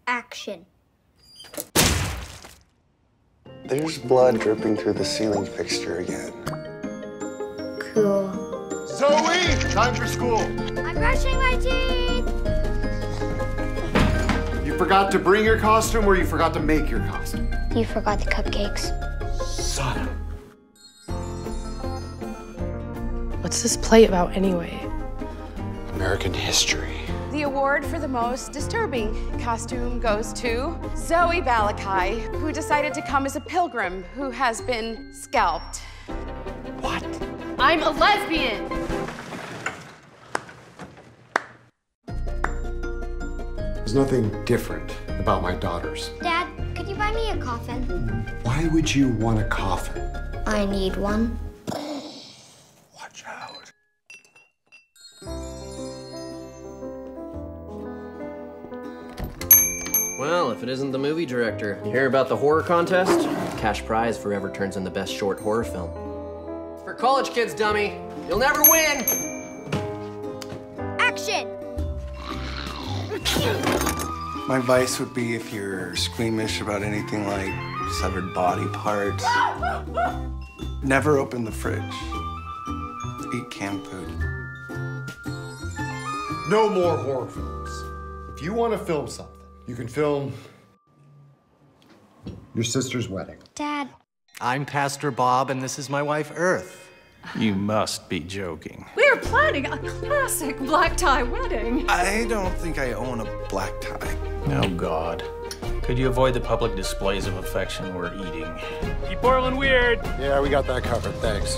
Action. There's blood dripping through the ceiling fixture again. Cool. Zoe! Time for school. I'm brushing my teeth! You forgot to bring your costume or you forgot to make your costume? You forgot the cupcakes. Son of... What's this play about anyway? American history. The award for the most disturbing costume goes to Zoe Valakai, who decided to come as a pilgrim who has been scalped. What? I'm a lesbian! There's nothing different about my daughters. Dad, could you buy me a coffin? Why would you want a coffin? I need one. Watch out. Well, if it isn't the movie director. You hear about the horror contest? Cash prize for whoever turns in the best short horror film. For college kids, dummy. You'll never win! Action! My advice would be if you're squeamish about anything like severed body parts, never open the fridge. Eat canned food. No more horror films. If you want to film something, you can film your sister's wedding. Dad. I'm Pastor Bob, and this is my wife, Earth. You must be joking. We're planning a classic black tie wedding. I don't think I own a black tie. Oh, God. Could you avoid the public displays of affection we're eating? Keep Portland weird. Yeah, we got that covered, thanks.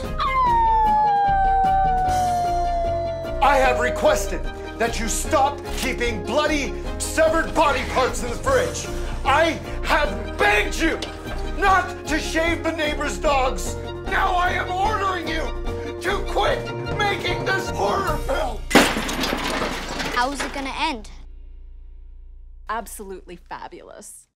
I have requested that you stop keeping bloody, severed body parts in the fridge. I have begged you not to shave the neighbor's dogs. Now I am ordering you to quit making this horror film. How's it gonna end? Absolutely fabulous.